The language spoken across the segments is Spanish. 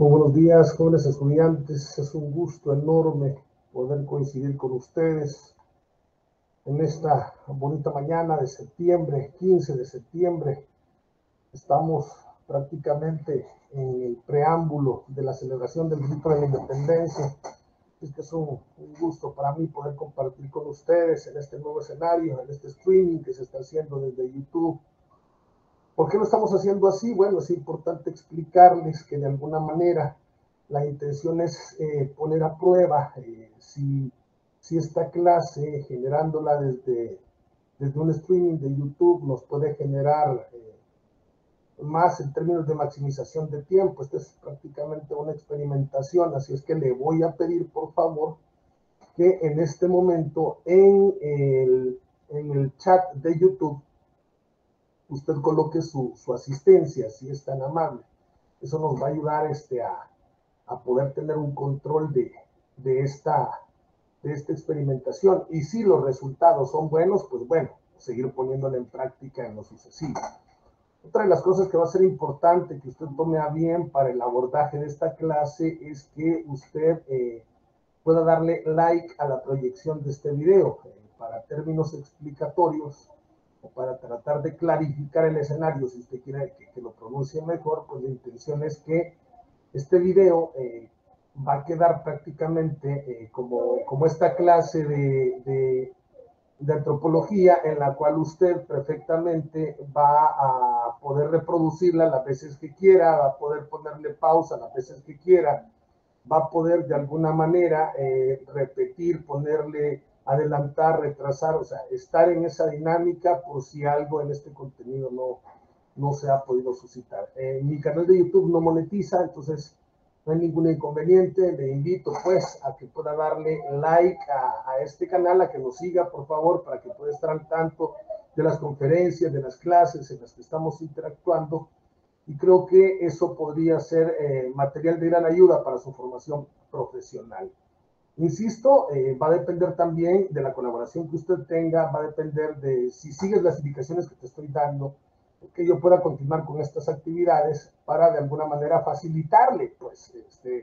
Muy buenos días, jóvenes estudiantes. Es un gusto enorme poder coincidir con ustedes en esta bonita mañana de septiembre, 15 de septiembre. Estamos prácticamente en el preámbulo de la celebración del grito de la independencia. Es que es un gusto para mí poder compartir con ustedes en este nuevo escenario, en este streaming que se está haciendo desde YouTube. ¿Por qué lo estamos haciendo así? Bueno, es importante explicarles que de alguna manera la intención es poner a prueba si esta clase, generándola desde un streaming de YouTube, nos puede generar más en términos de maximización de tiempo. Esta es prácticamente una experimentación, así es que le voy a pedir, por favor, que en este momento en el chat de YouTube usted coloque su asistencia, si es tan amable. Eso nos va a ayudar a poder tener un control de esta experimentación. Y si los resultados son buenos, pues bueno, seguir poniéndola en práctica en lo sucesivo. Otra de las cosas que va a ser importante que usted tome a bien para el abordaje de esta clase es que usted pueda darle like a la proyección de este video. Para términos explicatorios, o para tratar de clarificar el escenario, si usted quiere que lo pronuncie mejor, pues la intención es que este video va a quedar prácticamente como esta clase de antropología en la cual usted perfectamente va a poder reproducirla las veces que quiera, va a poder ponerle pausa las veces que quiera, va a poder de alguna manera repetir, ponerle adelantar, retrasar, o sea, estar en esa dinámica por si algo en este contenido no se ha podido suscitar. Mi canal de YouTube no monetiza, entonces no hay ningún inconveniente. Le invito pues a que pueda darle like a este canal, a que nos siga por favor, para que pueda estar al tanto de las conferencias, de las clases en las que estamos interactuando, y creo que eso podría ser material de gran ayuda para su formación profesional. Insisto, va a depender también de la colaboración que usted tenga, va a depender de si sigues las indicaciones que te estoy dando, que yo pueda continuar con estas actividades para de alguna manera facilitarle, pues,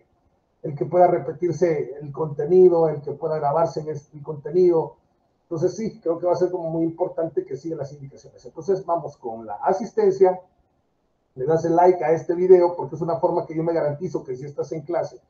el que pueda repetirse el contenido, el que pueda grabarse en el contenido. Entonces sí, creo que va a ser como muy importante que siga las indicaciones. Entonces vamos con la asistencia. Le das el like a este video porque es una forma que yo me garantizo que si estás en clase.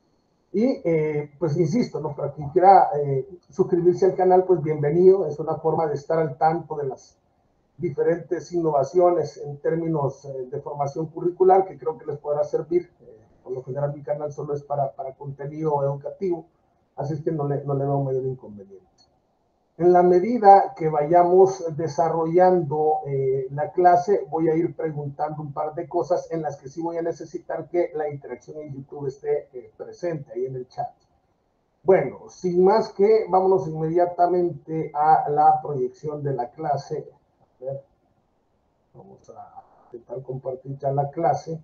Y pues insisto, ¿no? Para quien quiera suscribirse al canal, pues bienvenido. Es una forma de estar al tanto de las diferentes innovaciones en términos de formación curricular que creo que les podrá servir. Por lo general mi canal solo es para contenido educativo, así es que no le veo mayor inconveniente. En la medida que vayamos desarrollando la clase, voy a ir preguntando un par de cosas en las que sí voy a necesitar que la interacción en YouTube esté presente ahí en el chat. Bueno, sin más que, vámonos inmediatamente a la proyección de la clase. A ver, vamos a intentar compartir ya la clase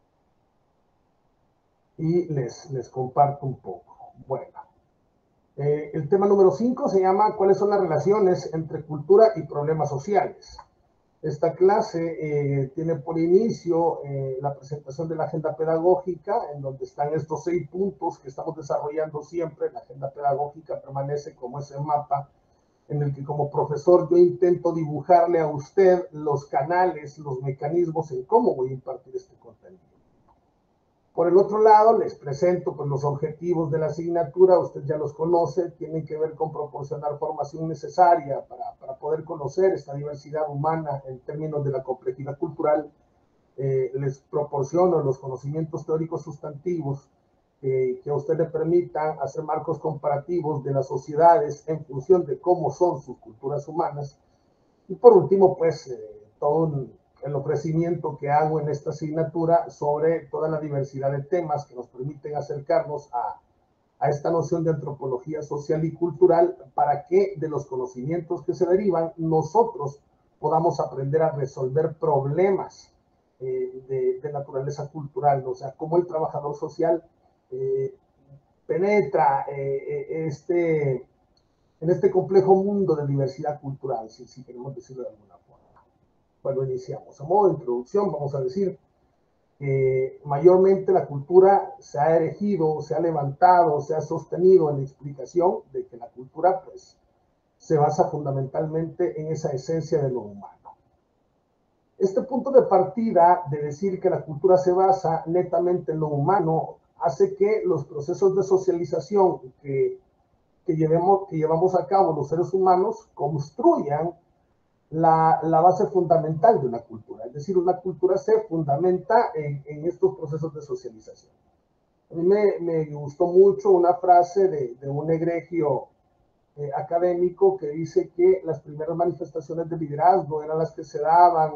y les comparto un poco. Bueno. El tema número 5 se llama ¿cuáles son las relaciones entre cultura y problemas sociales? Esta clase tiene por inicio la presentación de la agenda pedagógica, en donde están estos 6 puntos que estamos desarrollando siempre. La agenda pedagógica permanece como ese mapa en el que como profesor yo intento dibujarle a usted los canales, los mecanismos en cómo voy a impartir este contenido. Por el otro lado, les presento pues, los objetivos de la asignatura. Usted ya los conoce, tienen que ver con proporcionar formación necesaria para poder conocer esta diversidad humana en términos de la complejidad cultural. Les proporciono los conocimientos teóricos sustantivos que a usted le permitan hacer marcos comparativos de las sociedades en función de cómo son sus culturas humanas. Y por último, pues, todo el ofrecimiento que hago en esta asignatura sobre toda la diversidad de temas que nos permiten acercarnos a esta noción de antropología social y cultural para que de los conocimientos que se derivan nosotros podamos aprender a resolver problemas de naturaleza cultural, ¿no? O sea, cómo el trabajador social penetra en este complejo mundo de diversidad cultural, si queremos decirlo de alguna forma. Bueno, iniciamos. A modo de introducción, vamos a decir mayormente la cultura se ha erigido, se ha levantado, se ha sostenido en la explicación de que la cultura pues se basa fundamentalmente en esa esencia de lo humano. Este punto de partida de decir que la cultura se basa netamente en lo humano hace que los procesos de socialización que llevamos a cabo los seres humanos construyan la base fundamental de una cultura. Es decir, una cultura se fundamenta en estos procesos de socialización. A mí me gustó mucho una frase de un egregio académico que dice que las primeras manifestaciones de liderazgo eran las que se daban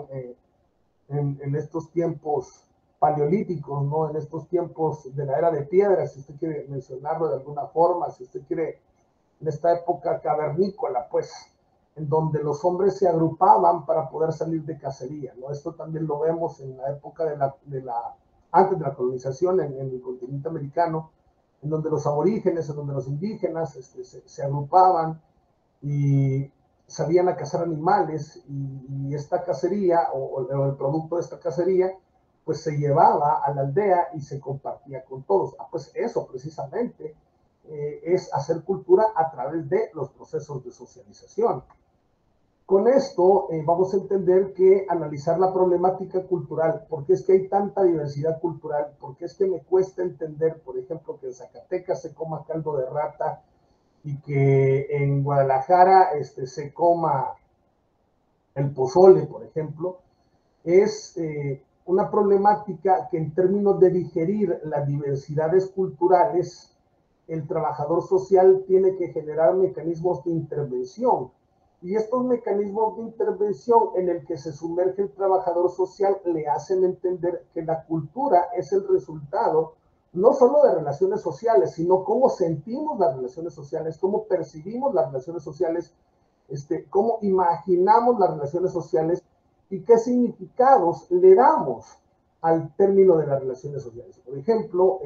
en estos tiempos paleolíticos, ¿no? En estos tiempos de la era de piedra, si usted quiere mencionarlo de alguna forma, si usted quiere, en esta época cavernícola, pues, en donde los hombres se agrupaban para poder salir de cacería, ¿no? Esto también lo vemos en la época antes de la colonización en el continente americano, en donde los aborígenes, en donde los indígenas se agrupaban y salían a cazar animales y esta cacería o el producto de esta cacería pues se llevaba a la aldea y se compartía con todos. Pues eso precisamente es hacer cultura a través de los procesos de socialización. Con esto vamos a entender que analizar la problemática cultural, por qué es que hay tanta diversidad cultural, por qué es que me cuesta entender, por ejemplo, que en Zacatecas se coma caldo de rata y que en Guadalajara se coma el pozole, por ejemplo, es una problemática que en términos de digerir las diversidades culturales, el trabajador social tiene que generar mecanismos de intervención. Y estos mecanismos de intervención en el que se sumerge el trabajador social le hacen entender que la cultura es el resultado no solo de relaciones sociales, sino cómo sentimos las relaciones sociales, cómo percibimos las relaciones sociales, cómo imaginamos las relaciones sociales y qué significados le damos al término de las relaciones sociales. Por ejemplo,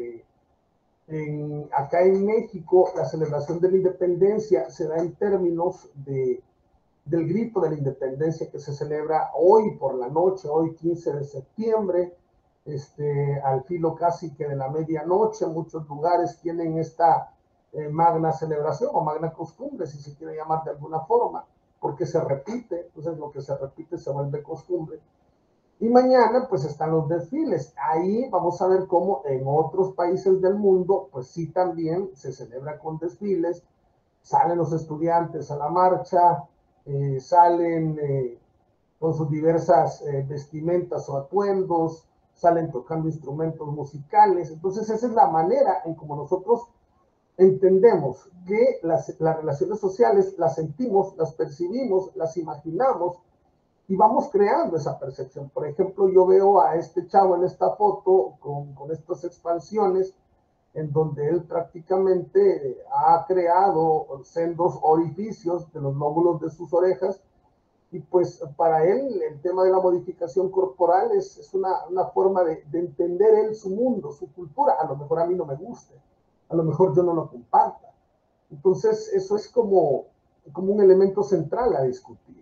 acá en México la celebración de la independencia se da en términos del grito de la independencia que se celebra hoy por la noche, hoy 15 de septiembre, al filo casi que de la medianoche. Muchos lugares tienen esta magna celebración o magna costumbre, si se quiere llamar de alguna forma, porque se repite, entonces lo que se repite se vuelve costumbre. Y mañana pues están los desfiles. Ahí vamos a ver cómo en otros países del mundo pues sí también se celebra con desfiles, salen los estudiantes a la marcha, salen con sus diversas vestimentas o atuendos, salen tocando instrumentos musicales. Entonces esa es la manera en como nosotros entendemos que las relaciones sociales las sentimos, las percibimos, las imaginamos y vamos creando esa percepción. Por ejemplo, yo veo a este chavo en esta foto con estas expansiones en donde él prácticamente ha creado sendos orificios de los lóbulos de sus orejas y pues para él el tema de la modificación corporal es una forma de entender él su mundo, su cultura. A lo mejor a mí no me guste, a lo mejor yo no lo comparta. Entonces eso es como un elemento central a discutir.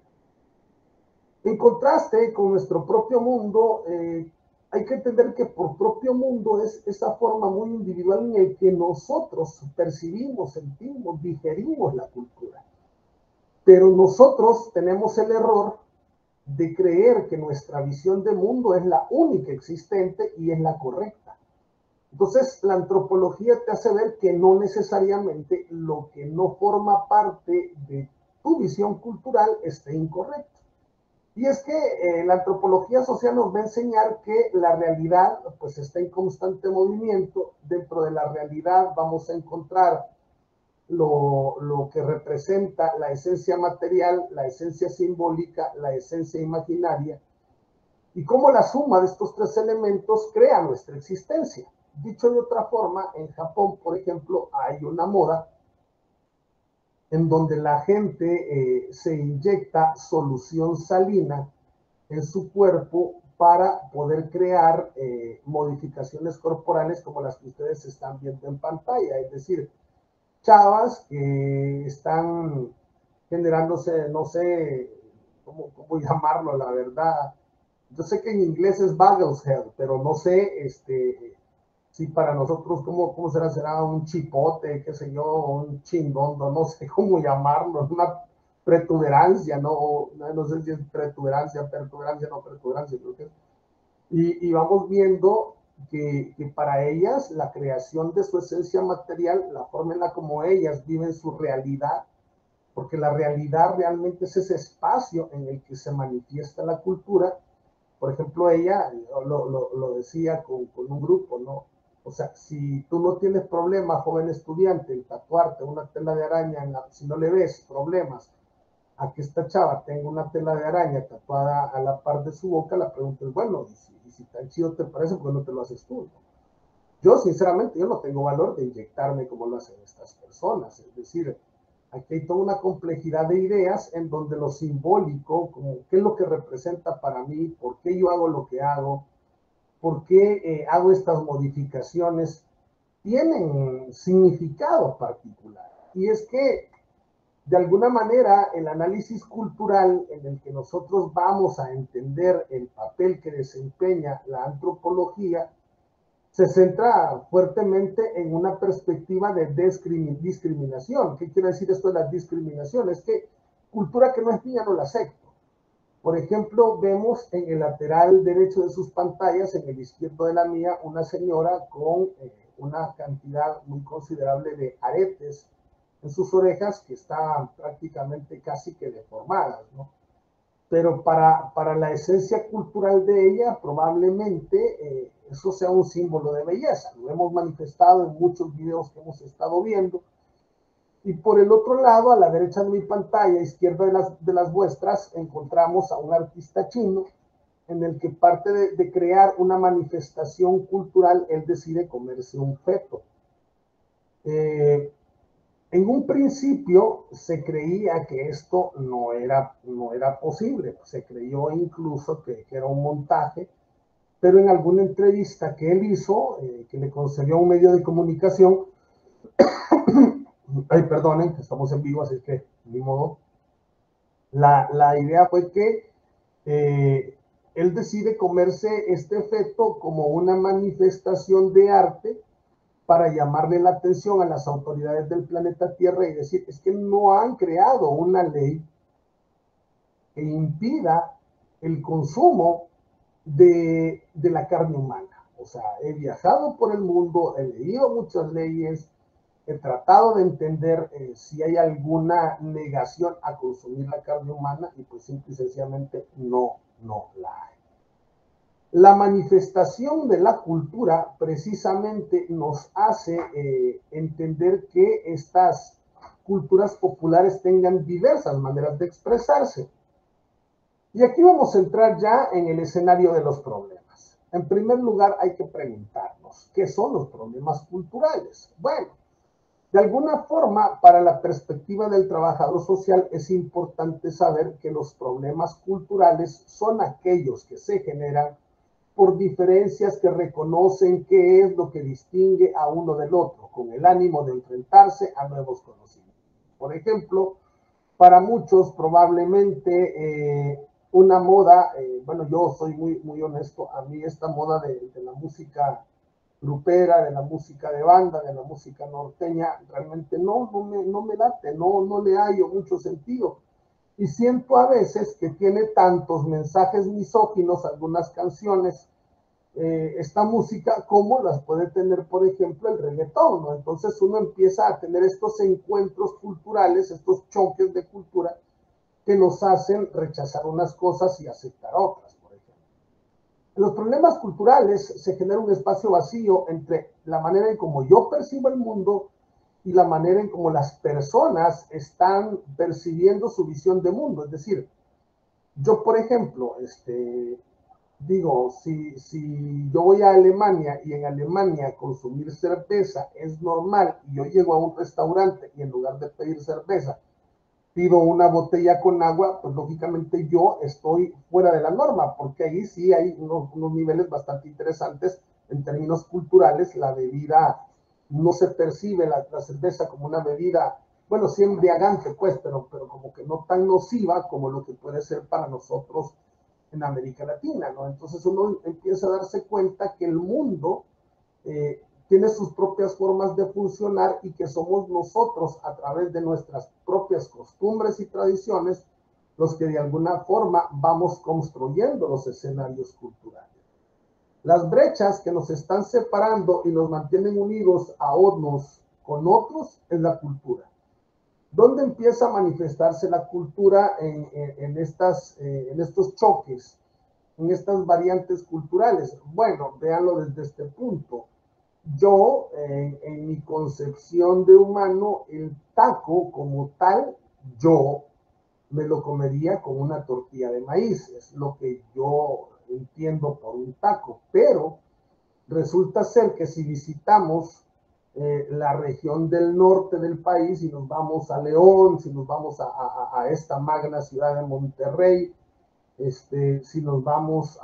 En contraste con nuestro propio mundo, hay que entender que por propio mundo es esa forma muy individual en el que nosotros percibimos, sentimos, digerimos la cultura. Pero nosotros tenemos el error de creer que nuestra visión de mundo es la única existente y es la correcta. Entonces, la antropología te hace ver que no necesariamente lo que no forma parte de tu visión cultural esté incorrecto. Y es que la antropología social nos va a enseñar que la realidad pues está en constante movimiento. Dentro de la realidad vamos a encontrar lo que representa la esencia material, la esencia simbólica, la esencia imaginaria, y cómo la suma de estos tres elementos crea nuestra existencia. Dicho de otra forma, en Japón, por ejemplo, hay una moda en donde la gente se inyecta solución salina en su cuerpo para poder crear modificaciones corporales como las que ustedes están viendo en pantalla. Es decir, chavas que están generándose, no sé cómo llamarlo, la verdad, yo sé que en inglés es Bagelshead, pero no sé si para nosotros, ¿cómo será? ¿Será un chipote, qué sé yo, un chindondo? No sé cómo llamarlo, una protuberancia, no sé si es protuberancia, no protuberancia, creo que es. Y vamos viendo que para ellas la creación de su esencia material, la forma en la como ellas viven su realidad, porque la realidad realmente es ese espacio en el que se manifiesta la cultura. Por ejemplo, ella lo decía con un grupo, ¿no? O sea, si tú no tienes problema, joven estudiante, en tatuarte una tela de araña, si no le ves problemas a que esta chava tenga una tela de araña tatuada a la par de su boca, la pregunta es, bueno, y si tan chido te parece, ¿por qué no te lo haces tú? Yo, sinceramente, yo no tengo valor de inyectarme como lo hacen estas personas. Es decir, aquí hay toda una complejidad de ideas en donde lo simbólico, como qué es lo que representa para mí, por qué yo hago lo que hago, por qué hago estas modificaciones, tienen significado particular. Y es que, de alguna manera, el análisis cultural en el que nosotros vamos a entender el papel que desempeña la antropología se centra fuertemente en una perspectiva de discriminación. ¿Qué quiere decir esto de la discriminación? Es que cultura que no es mía no la acepto. Por ejemplo, vemos en el lateral derecho de sus pantallas, en el izquierdo de la mía, una señora con una cantidad muy considerable de aretes en sus orejas que están prácticamente casi que deformadas, ¿no? Pero para la esencia cultural de ella probablemente eso sea un símbolo de belleza. Lo hemos manifestado en muchos videos que hemos estado viendo. Y por el otro lado, a la derecha de mi pantalla, izquierda de las vuestras, encontramos a un artista chino en el que parte de crear una manifestación cultural, él decide comerse un feto. En un principio se creía que esto no era posible, se creyó incluso que era un montaje, pero en alguna entrevista que él hizo, que le concedió un medio de comunicación, ay, perdonen, estamos en vivo, así que ni modo, la idea fue que él decide comerse este feto como una manifestación de arte para llamarle la atención a las autoridades del planeta Tierra y decir, es que no han creado una ley que impida el consumo de la carne humana. O sea, he viajado por el mundo, he leído muchas leyes, he tratado de entender si hay alguna negación a consumir la carne humana y pues simple y sencillamente no la hay. La manifestación de la cultura precisamente nos hace entender que estas culturas populares tengan diversas maneras de expresarse. Y aquí vamos a entrar ya en el escenario de los problemas. En primer lugar, hay que preguntarnos, ¿qué son los problemas culturales? Bueno, de alguna forma, para la perspectiva del trabajador social, es importante saber que los problemas culturales son aquellos que se generan por diferencias que reconocen qué es lo que distingue a uno del otro, con el ánimo de enfrentarse a nuevos conocimientos. Por ejemplo, para muchos probablemente una moda, bueno, yo soy muy honesto, a mí esta moda de la música grupera, de la música de banda, de la música norteña, realmente no me late, no le hallo mucho sentido. Y siento a veces que tiene tantos mensajes misóginos algunas canciones, esta música, como las puede tener, por ejemplo, el reggaetón, ¿no? Entonces uno empieza a tener estos encuentros culturales, estos choques de cultura que nos hacen rechazar unas cosas y aceptar otras, por ejemplo. En los problemas culturales se genera un espacio vacío entre la manera en cómo yo percibo el mundo y la manera en cómo las personas están percibiendo su visión de mundo. Es decir, yo, por ejemplo, digo, si yo voy a Alemania y en Alemania consumir cerveza es normal y yo llego a un restaurante y en lugar de pedir cerveza pido una botella con agua, pues lógicamente yo estoy fuera de la norma, porque ahí sí hay unos niveles bastante interesantes en términos culturales. La bebida no se percibe la cerveza como una bebida, bueno, sí embriagante, pues, pero como que no tan nociva como lo que puede ser para nosotros en América Latina, ¿no? Entonces uno empieza a darse cuenta que el mundo tiene sus propias formas de funcionar y que somos nosotros, a través de nuestras propias costumbres y tradiciones, los que de alguna forma vamos construyendo los escenarios culturales. Las brechas que nos están separando y nos mantienen unidos a unos con otros es la cultura. ¿Dónde empieza a manifestarse la cultura en estos choques, en estas variantes culturales? Bueno, véanlo desde este punto. Yo, en mi concepción de humano, el taco como tal, yo me lo comería con una tortilla de maíz, es lo que yo entiendo por un taco, pero resulta ser que si visitamos la región del norte del país, si nos vamos a León, si nos vamos a esta magna ciudad de Monterrey, si nos vamos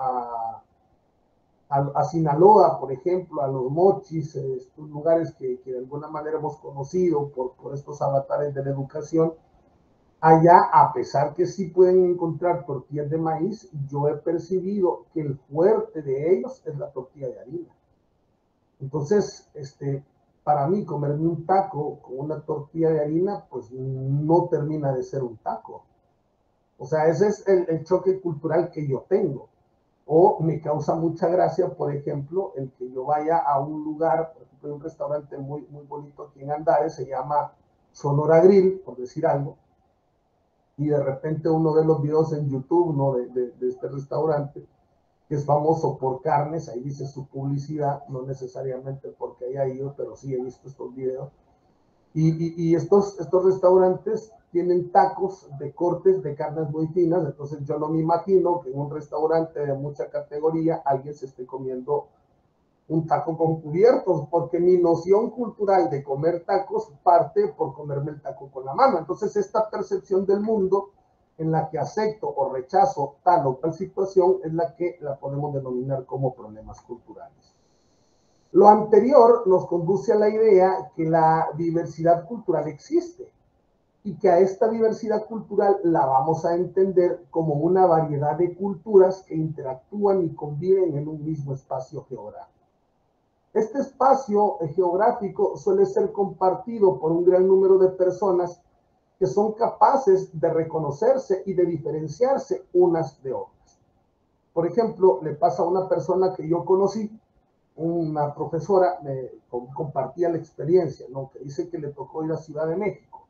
a Sinaloa, por ejemplo, a Los Mochis, estos lugares que de alguna manera hemos conocido por estos avatares de la educación, allá, a pesar que sí pueden encontrar tortillas de maíz, yo he percibido que el fuerte de ellos es la tortilla de harina. Entonces, para mí, comerme un taco con una tortilla de harina, pues no termina de ser un taco. O sea, ese es el choque cultural que yo tengo. O me causa mucha gracia, por ejemplo, el que yo vaya a un lugar, por ejemplo, un restaurante muy, muy bonito aquí en Andares, se llama Sonora Grill, por decir algo, y de repente uno ve los videos en YouTube, ¿no? de este restaurante, que es famoso por carnes, ahí dice su publicidad, no necesariamente porque haya ido, pero sí he visto estos videos. Y estos restaurantes tienen tacos de cortes de carnes muy finas, entonces yo no me imagino que en un restaurante de mucha categoría alguien se esté comiendo un taco con cubiertos, porque mi noción cultural de comer tacos parte por comerme el taco con la mano. Entonces esta percepción del mundo en la que acepto o rechazo tal o cual situación es la que la podemos denominar como problemas culturales. Lo anterior nos conduce a la idea que la diversidad cultural existe y que a esta diversidad cultural la vamos a entender como una variedad de culturas que interactúan y conviven en un mismo espacio geográfico. Este espacio geográfico suele ser compartido por un gran número de personas que son capaces de reconocerse y de diferenciarse unas de otras. Por ejemplo, le pasa a una persona que yo conocí, una profesora, me compartía la experiencia, ¿no? Que dice que le tocó ir a Ciudad de México.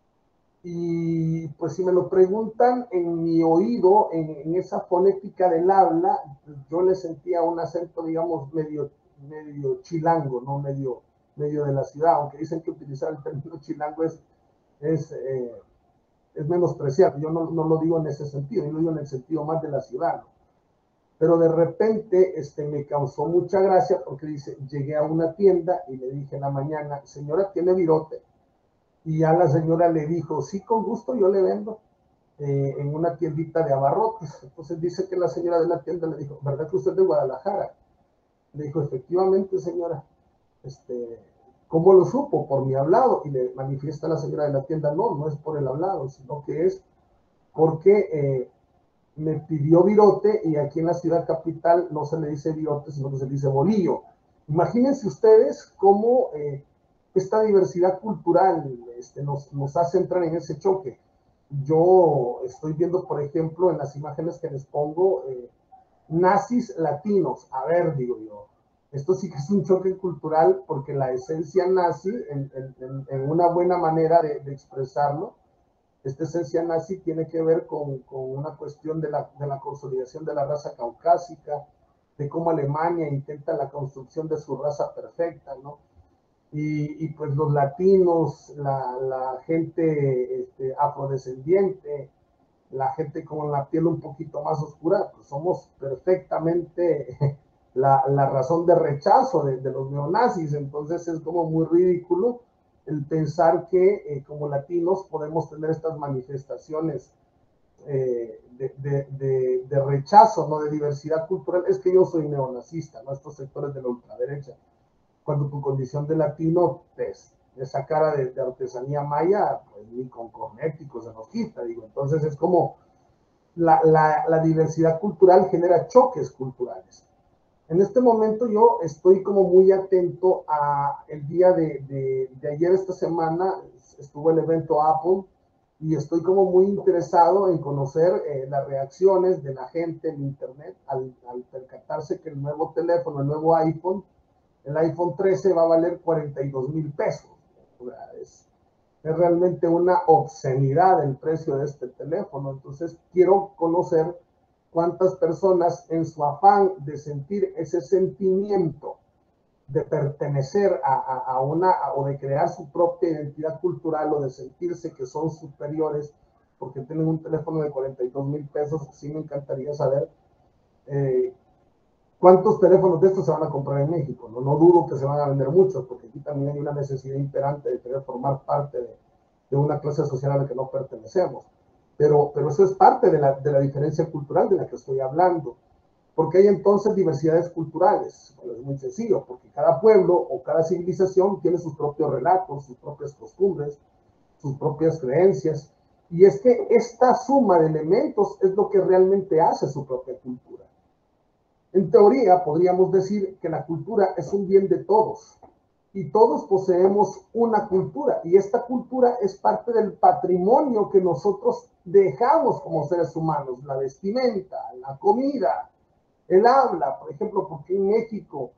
Y pues si me lo preguntan, en mi oído, en esa fonética del habla, yo le sentía un acento, digamos, medio chilango, ¿no? Medio de la ciudad, aunque dicen que utilizar el término chilango es menospreciable. Yo no lo digo en ese sentido, yo lo digo en el sentido más de la ciudad, ¿no? Pero de repente me causó mucha gracia porque dice, llegué a una tienda y le dije en la mañana, señora, ¿tiene virote? Y ya la señora le dijo, sí, con gusto yo le vendo en una tiendita de abarrotes. Entonces dice que la señora de la tienda le dijo, ¿verdad que usted es de Guadalajara? Le dijo, efectivamente, señora. ¿Cómo lo supo? Por mi hablado. Y le manifiesta a la señora de la tienda, no es por el hablado, sino que es porque me pidió virote y aquí en la ciudad capital no se le dice virote, sino que se le dice bolillo. Imagínense ustedes cómo esta diversidad cultural nos hace entrar en ese choque. Yo estoy viendo, por ejemplo, en las imágenes que les pongo, nazis latinos. A ver, digo yo, esto sí que es un choque cultural porque la esencia nazi, en una buena manera de expresarlo, esta esencia nazi tiene que ver con una cuestión de la consolidación de la raza caucásica, de cómo Alemania intenta la construcción de su raza perfecta, ¿no? Y pues los latinos, la gente afrodescendiente, la gente con la piel un poquito más oscura, pues somos perfectamente la razón de rechazo de los neonazis. Entonces es como muy ridículo el pensar que como latinos podemos tener estas manifestaciones de rechazo, ¿no? De diversidad cultural. Es que yo soy neonazista, ¿no? Estos sectores de la ultraderecha, cuando tu condición de latino, pues, esa cara de artesanía maya, pues ni con cosméticos se nos quita, digo. Entonces es como la diversidad cultural genera choques culturales. En este momento yo estoy como muy atento a el día de ayer, esta semana, estuvo el evento Apple, y estoy como muy interesado en conocer las reacciones de la gente en internet al percatarse que el nuevo teléfono, el nuevo iPhone, el iPhone 13 va a valer 42,000 pesos. O sea, es realmente una obscenidad el precio de este teléfono. Entonces quiero conocer cuántas personas, en su afán de sentir ese sentimiento de pertenecer a una, o de crear su propia identidad cultural, o de sentirse que son superiores porque tienen un teléfono de 42,000 pesos, sí me encantaría saber cuántos teléfonos de estos se van a comprar en México. No dudo que se van a vender muchos, porque aquí también hay una necesidad imperante de querer formar parte de una clase social a la que no pertenecemos. Pero eso es parte de la diferencia cultural de la que estoy hablando. ¿Por qué hay entonces diversidades culturales? Bueno, es muy sencillo, porque cada pueblo o cada civilización tiene sus propios relatos, sus propias costumbres, sus propias creencias, y es que esta suma de elementos es lo que realmente hace su propia cultura. En teoría, podríamos decir que la cultura es un bien de todos, y todos poseemos una cultura, y esta cultura es parte del patrimonio que nosotros dejamos como seres humanos: la vestimenta, la comida, el habla. Por ejemplo, porque en México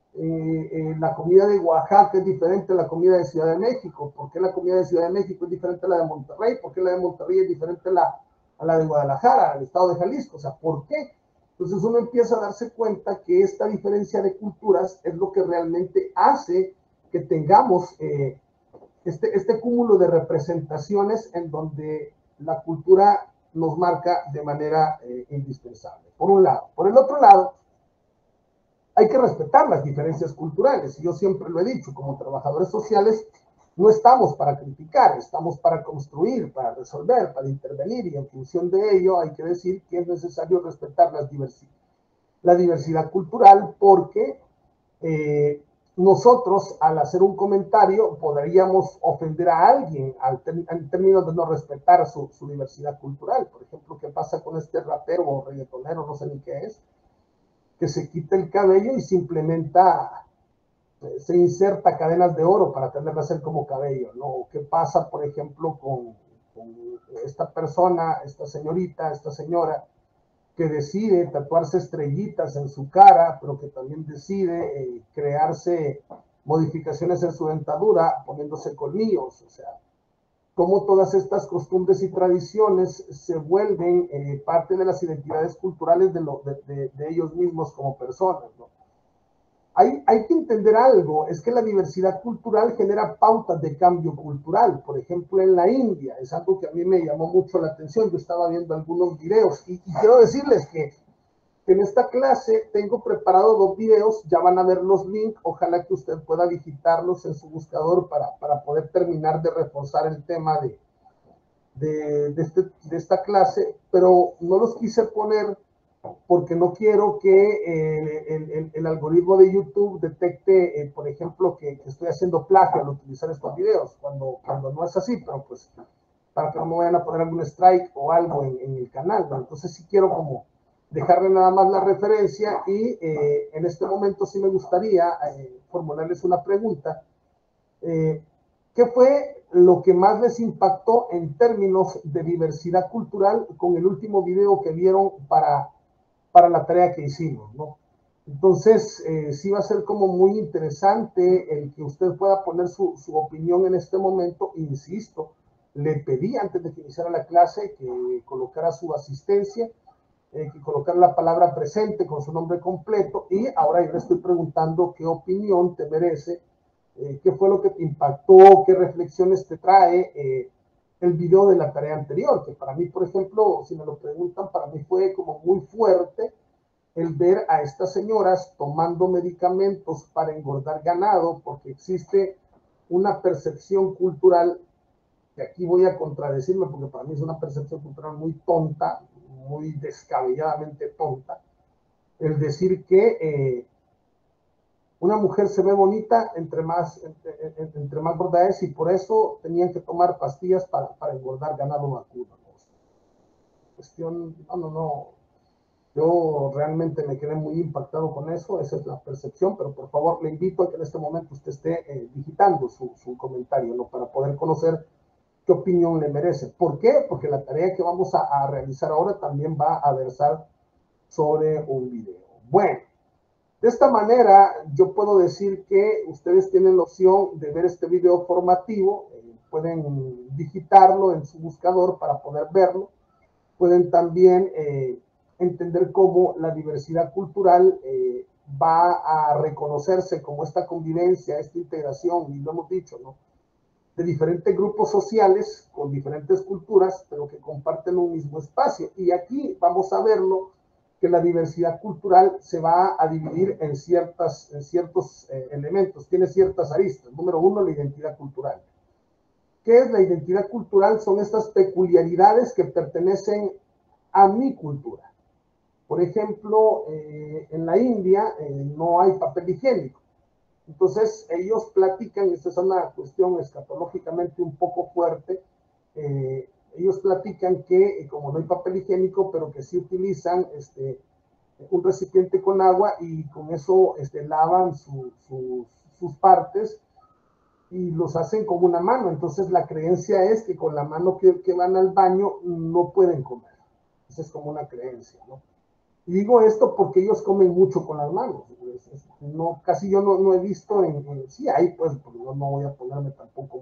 la comida de Oaxaca es diferente a la comida de Ciudad de México? ¿Por qué la comida de Ciudad de México es diferente a la de Monterrey? ¿Por qué la de Monterrey es diferente a la de Guadalajara, al estado de Jalisco? O sea, ¿por qué? Entonces uno empieza a darse cuenta que esta diferencia de culturas es lo que realmente hace que tengamos este cúmulo de representaciones en donde la cultura nos marca de manera indispensable, por un lado. Por el otro lado, hay que respetar las diferencias culturales. Y yo siempre lo he dicho, como trabajadores sociales, no estamos para criticar, estamos para construir, para resolver, para intervenir, y en función de ello hay que decir que es necesario respetar la diversidad cultural, porque nosotros, al hacer un comentario, podríamos ofender a alguien en términos de no respetar su diversidad cultural. Por ejemplo, ¿qué pasa con este rapero o reggaetonero, no sé ni qué es, que se quita el cabello y simplemente se inserta cadenas de oro para tenerla hacer como cabello, ¿no? ¿Qué pasa, por ejemplo, con esta persona, esta señorita, esta señora, que decide tatuarse estrellitas en su cara, pero que también decide crearse modificaciones en su dentadura poniéndose colmillos? O sea, cómo todas estas costumbres y tradiciones se vuelven parte de las identidades culturales de ellos mismos como personas, ¿no? Hay que entender algo, es que la diversidad cultural genera pautas de cambio cultural. Por ejemplo, en la India, es algo que a mí me llamó mucho la atención. Yo estaba viendo algunos videos y quiero decirles que en esta clase tengo preparado 2 videos, ya van a ver los links, ojalá que usted pueda visitarlos en su buscador para poder terminar de reforzar el tema de esta clase, pero no los quise poner porque no quiero que el algoritmo de YouTube detecte, por ejemplo, que estoy haciendo plagio al utilizar estos videos, cuando no es así, pero pues para que no me vayan a poner algún strike o algo en el canal, ¿no? Entonces sí quiero como dejarle nada más la referencia, y en este momento sí me gustaría formularles una pregunta. ¿Qué fue lo que más les impactó en términos de diversidad cultural con el último video que vieron para la tarea que hicimos, ¿no? Entonces, sí va a ser como muy interesante el que usted pueda poner su opinión en este momento. Insisto, le pedí antes de que iniciara la clase que colocara su asistencia, que colocara la palabra presente con su nombre completo, y ahora yo le estoy preguntando qué opinión te merece, qué fue lo que te impactó, qué reflexiones te trae el video de la tarea anterior, que para mí, por ejemplo, si me lo preguntan, para mí fue como muy fuerte el ver a estas señoras tomando medicamentos para engordar ganado, porque existe una percepción cultural, que aquí voy a contradecirme porque para mí es una percepción cultural muy tonta, muy descabelladamente tonta, el decir que una mujer se ve bonita entre más gorda es, y por eso tenían que tomar pastillas para engordar ganado vacuno, ¿no? cuestión, no. Yo realmente me quedé muy impactado con eso, esa es la percepción, pero por favor le invito a que en este momento usted esté digitando su comentario, ¿no? Para poder conocer qué opinión le merece. ¿Por qué? Porque la tarea que vamos a realizar ahora también va a versar sobre un video. Bueno, de esta manera yo puedo decir que ustedes tienen la opción de ver este video formativo, pueden digitarlo en su buscador para poder verlo, pueden también entender cómo la diversidad cultural va a reconocerse como esta convivencia, esta integración, y lo hemos dicho, ¿no? De diferentes grupos sociales con diferentes culturas, pero que comparten un mismo espacio. Y aquí vamos a verlo, que la diversidad cultural se va a dividir en ciertos elementos, tiene ciertas aristas. Número uno, la identidad cultural. ¿Qué es la identidad cultural? Son estas peculiaridades que pertenecen a mi cultura. Por ejemplo, en la India no hay papel higiénico. Entonces ellos platican, y esta es una cuestión escatológicamente un poco fuerte, ellos platican que como no hay papel higiénico, pero que sí utilizan un recipiente con agua y con eso lavan sus partes y los hacen con una mano. Entonces la creencia es que con la mano que van al baño no pueden comer. Esa es como una creencia, ¿no? Y digo esto porque ellos comen mucho con las manos. No, casi yo no he visto sí hay, pues, no voy a ponerme tampoco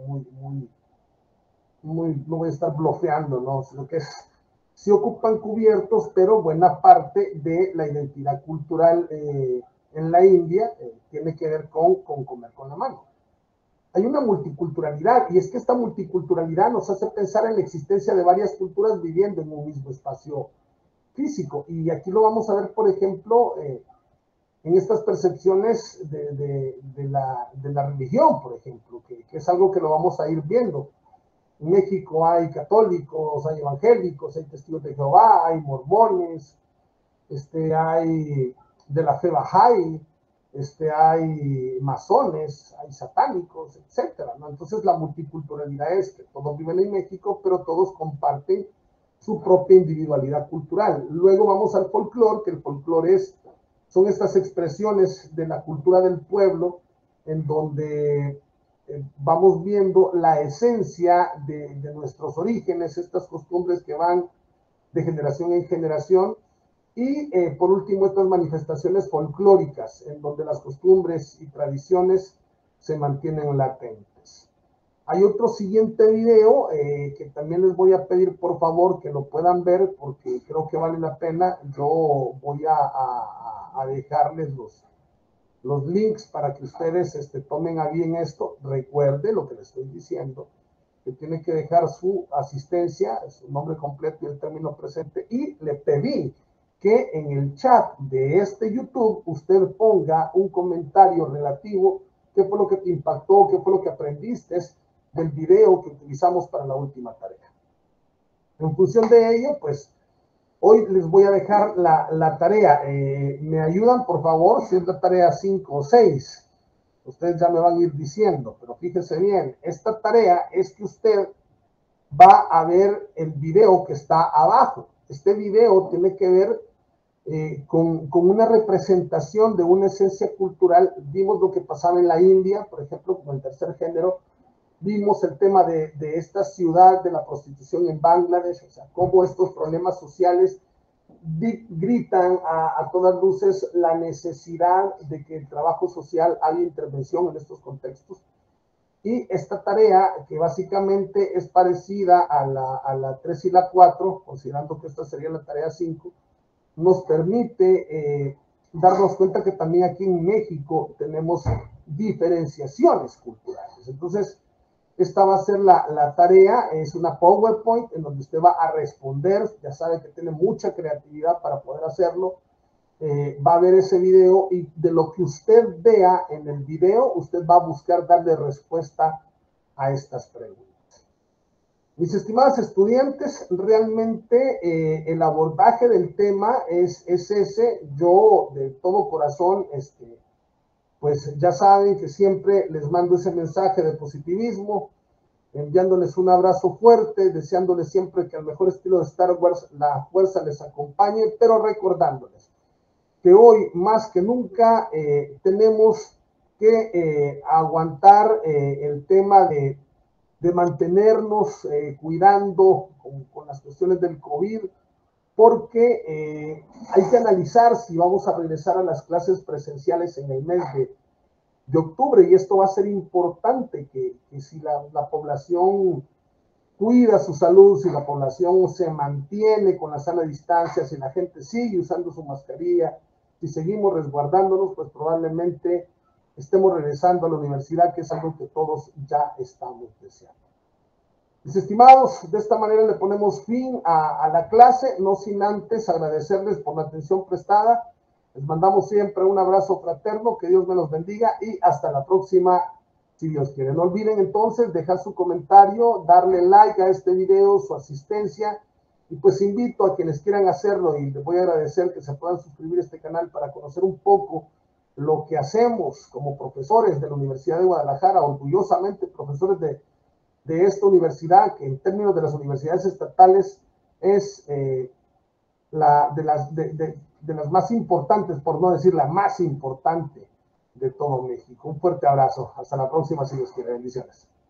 no voy a estar blofeando, ¿no? Lo que es, sí ocupan cubiertos, pero buena parte de la identidad cultural en la India tiene que ver con comer con la mano. Hay una multiculturalidad, y es que esta multiculturalidad nos hace pensar en la existencia de varias culturas viviendo en un mismo espacio físico. Y aquí lo vamos a ver, por ejemplo, en estas percepciones de la religión, por ejemplo, que es algo que lo vamos a ir viendo. En México hay católicos, hay evangélicos, hay testigos de Jehová, hay mormones, hay de la fe Bahá'í, hay masones, hay satánicos, etcétera, ¿no? Entonces la multiculturalidad es que todos viven en México, pero todos comparten su propia individualidad cultural. Luego vamos al folclore, que el folclore son estas expresiones de la cultura del pueblo, en donde vamos viendo la esencia de nuestros orígenes, estas costumbres que van de generación en generación. Y por último, estas manifestaciones folclóricas, en donde las costumbres y tradiciones se mantienen latentes. Hay otro siguiente video que también les voy a pedir por favor que lo puedan ver porque creo que vale la pena. Yo voy a dejarles los links para que ustedes tomen a bien esto. Recuerde lo que les estoy diciendo, que tiene que dejar su asistencia, su nombre completo y el término presente, y le pedí que en el chat de YouTube usted ponga un comentario relativo, qué fue lo que te impactó, qué fue lo que aprendiste del video que utilizamos para la última tarea. En función de ello, pues, hoy les voy a dejar la tarea. ¿Me ayudan, por favor? Si es la tarea 5 o 6. Ustedes ya me van a ir diciendo, pero fíjese bien, esta tarea es que usted va a ver el video que está abajo. Este video tiene que ver con una representación de una esencia cultural. Vimos lo que pasaba en la India, por ejemplo, como el tercer género. Vimos el tema de esta ciudad de la prostitución en Bangladesh, o sea, cómo estos problemas sociales gritan a todas luces la necesidad de que el trabajo social haga intervención en estos contextos. Y esta tarea, que básicamente es parecida a la 3 y la 4, considerando que esta sería la tarea 5, nos permite darnos cuenta que también aquí en México tenemos diferenciaciones culturales. Entonces, esta va a ser la tarea, es una PowerPoint en donde usted va a responder, ya sabe que tiene mucha creatividad para poder hacerlo, va a ver ese video y de lo que usted vea en el video, usted va a buscar darle respuesta a estas preguntas. Mis estimados estudiantes, realmente el abordaje del tema es ese. Yo de todo corazón, pues ya saben que siempre les mando ese mensaje de positivismo, enviándoles un abrazo fuerte, deseándoles siempre que al mejor estilo de Star Wars la fuerza les acompañe, pero recordándoles que hoy más que nunca tenemos que aguantar el tema de mantenernos cuidando con las cuestiones del COVID, porque hay que analizar si vamos a regresar a las clases presenciales en el mes de octubre, y esto va a ser importante, que si la población cuida su salud, si la población se mantiene con la sana distancia, si la gente sigue usando su mascarilla, si seguimos resguardándonos, pues probablemente estemos regresando a la universidad, que es algo que todos ya estamos deseando. Mis estimados, de esta manera le ponemos fin a la clase, no sin antes agradecerles por la atención prestada. Les mandamos siempre un abrazo fraterno, que Dios me los bendiga y hasta la próxima, si Dios quiere. No olviden entonces dejar su comentario, darle like a este video, su asistencia, y pues invito a quienes quieran hacerlo, y les voy a agradecer que se puedan suscribir a este canal para conocer un poco lo que hacemos como profesores de la Universidad de Guadalajara, orgullosamente profesores de esta universidad, que en términos de las universidades estatales es de las más importantes, por no decir la más importante de todo México. Un fuerte abrazo. Hasta la próxima, si Dios quiere. Bendiciones.